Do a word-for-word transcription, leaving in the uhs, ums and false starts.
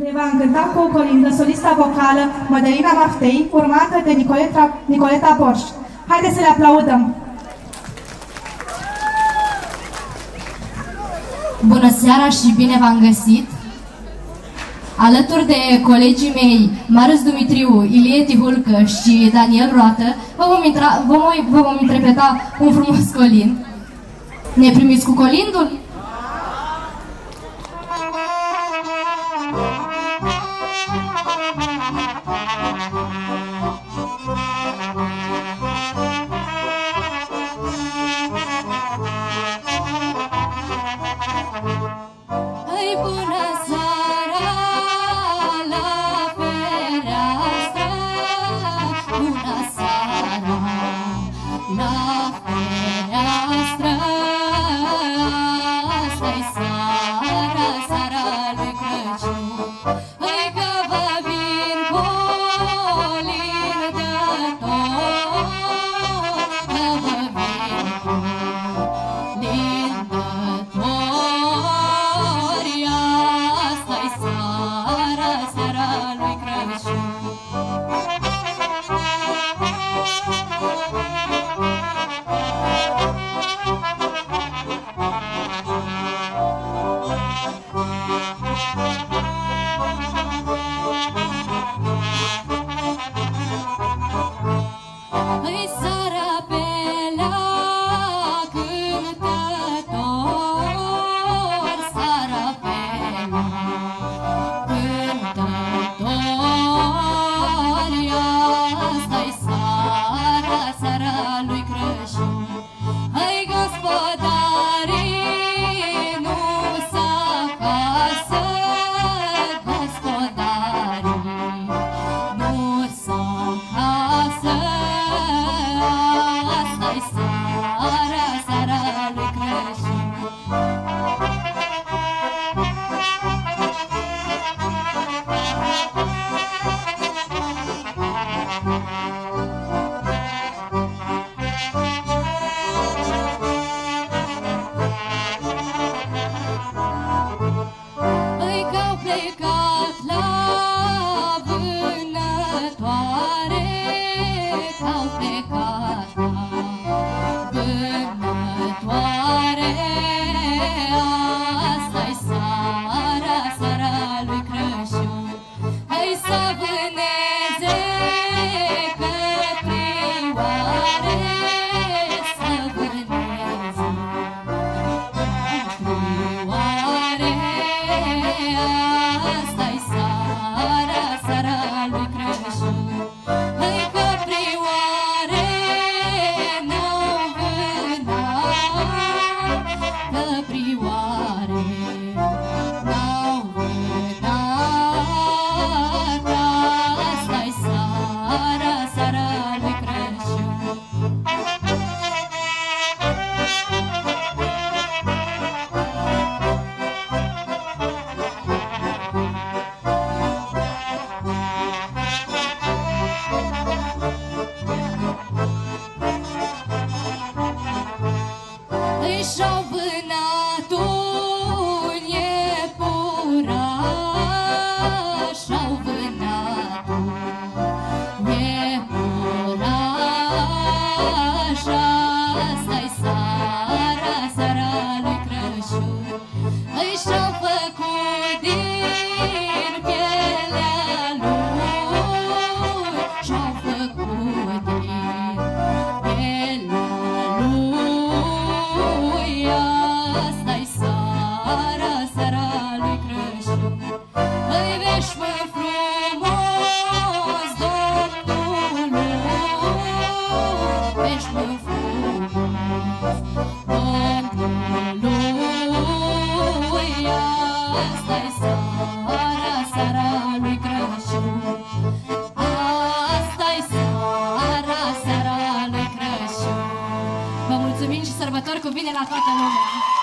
Ne va încânta cu o colindă solista vocală Mădălina Maftei, urmată de Nicoleta, Nicoleta Borș. Haideți să le aplaudăm! Bună seara și bine v-am găsit! Alături de colegii mei Marius Dumitriu, Ilie Tihulcă și Daniel Roată, vă vom, intra, vom, vă vom interpreta un frumos colind. Ne primiți cu colindul? Vă mulțumim și sărbători cu bine la toată lumea!